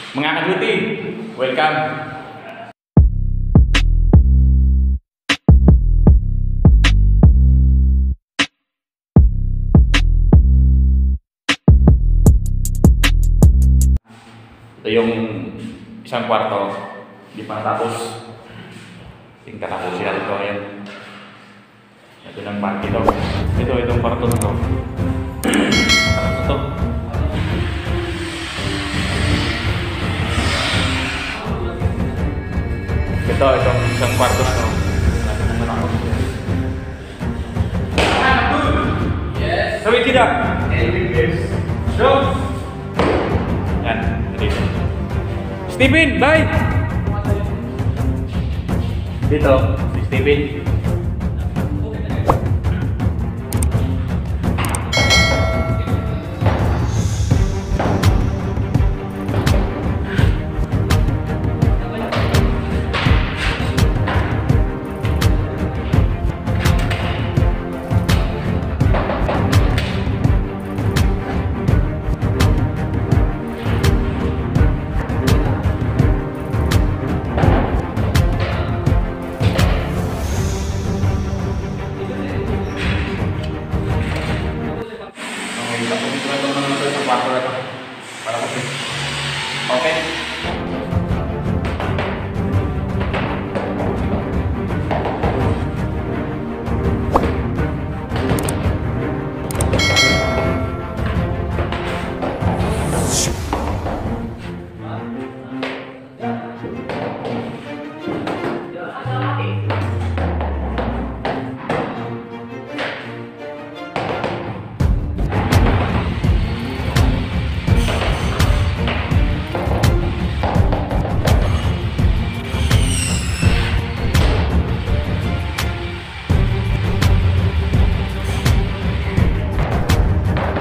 Mga ka-duty, welcome! Ito yung isang kwarto, hindi pa natapos. Tingnan tapos siya ito ngayon. Ito ng party daw. Itong kwarto na ito. Kwarto ito. Itong isang kwarto ito. Yes! Sabit kita! Show! Yan, dito. Steven, bye! Dito, si Steven. Okay.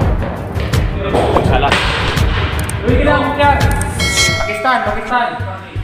Pakistan.